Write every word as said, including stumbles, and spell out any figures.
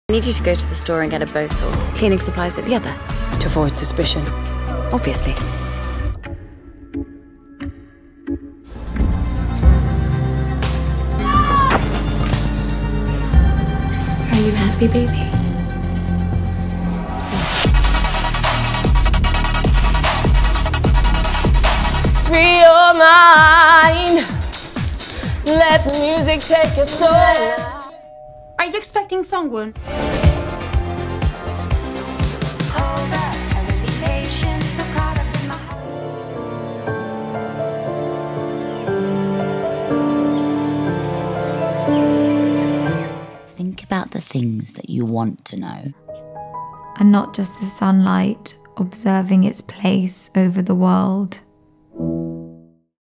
I need you to go to the store and get a bow saw. Cleaning supplies at the other. To avoid suspicion. Obviously. Are you happy, baby? Free your mind. Let the music take your soul. Are you expecting someone? Hold up, tell me be patient, so caught up in my heart. Think about the things that you want to know. And not just the sunlight observing its place over the world.